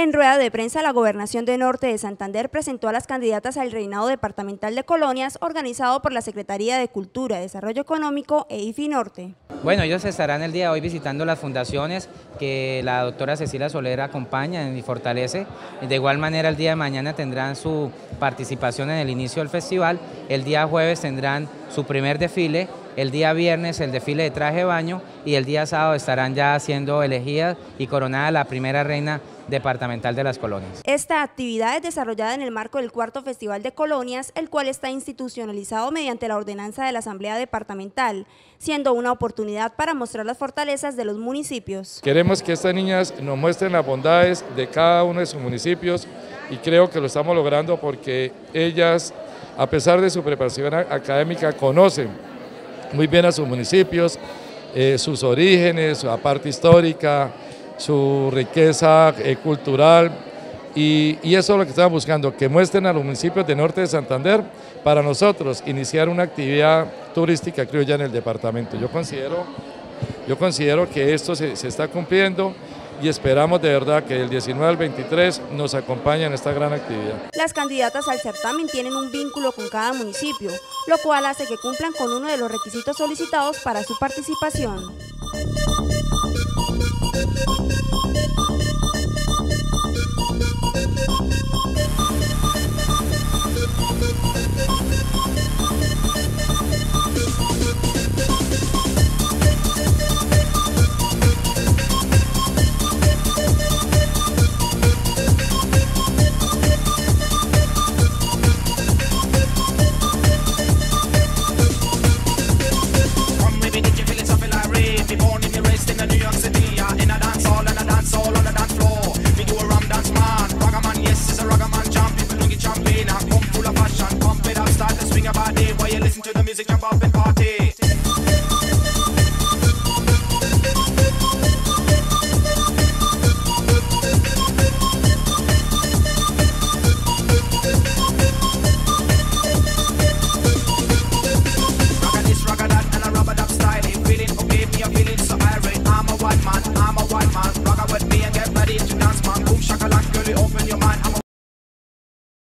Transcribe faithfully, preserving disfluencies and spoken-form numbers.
En rueda de prensa, la Gobernación de Norte de Santander presentó a las candidatas al Reinado Departamental de Colonias, organizado por la Secretaría de Cultura, Desarrollo Económico e IFINorte. Bueno, ellos estarán el día de hoy visitando las fundaciones que la doctora Cecilia Soler acompaña y fortalece. De igual manera, el día de mañana tendrán su participación en el inicio del festival. El día jueves tendrán su primer desfile. El día viernes el desfile de traje de baño y el día sábado estarán ya siendo elegidas y coronada la primera reina departamental de las colonias. Esta actividad es desarrollada en el marco del cuarto Festival de Colonias, el cual está institucionalizado mediante la ordenanza de la Asamblea Departamental, siendo una oportunidad para mostrar las fortalezas de los municipios. Queremos que estas niñas nos muestren las bondades de cada uno de sus municipios y creo que lo estamos logrando porque ellas, a pesar de su preparación académica, conocen muy bien a sus municipios, eh, sus orígenes, su parte histórica, su riqueza eh, cultural y, y eso es lo que estamos buscando, que muestren a los municipios de Norte de Santander para nosotros iniciar una actividad turística criolla en el departamento. Yo considero, yo considero que esto se, se está cumpliendo y esperamos de verdad que del diecinueve al veintitrés nos acompañen en esta gran actividad. Las candidatas al certamen tienen un vínculo con cada municipio, lo cual hace que cumplan con uno de los requisitos solicitados para su participación. Listen to the music, jump up and party. Ragga this, ragga that, and a rubber dub style. Feeling, oh baby, I'm feeling so irate. I'm a white man, I'm a